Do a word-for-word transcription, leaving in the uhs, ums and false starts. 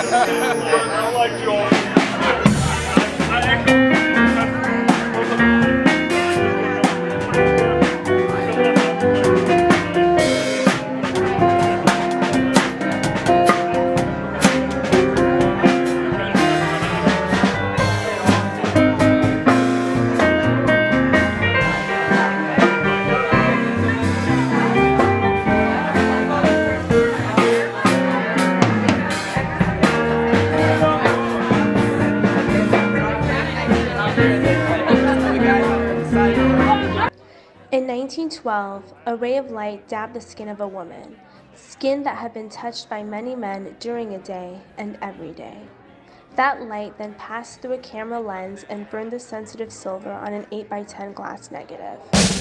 I like Joel. In nineteen twelve, a ray of light dabbed the skin of a woman, skin that had been touched by many men during a day and every day. That light then passed through a camera lens and burned the sensitive silver on an eight by ten glass negative.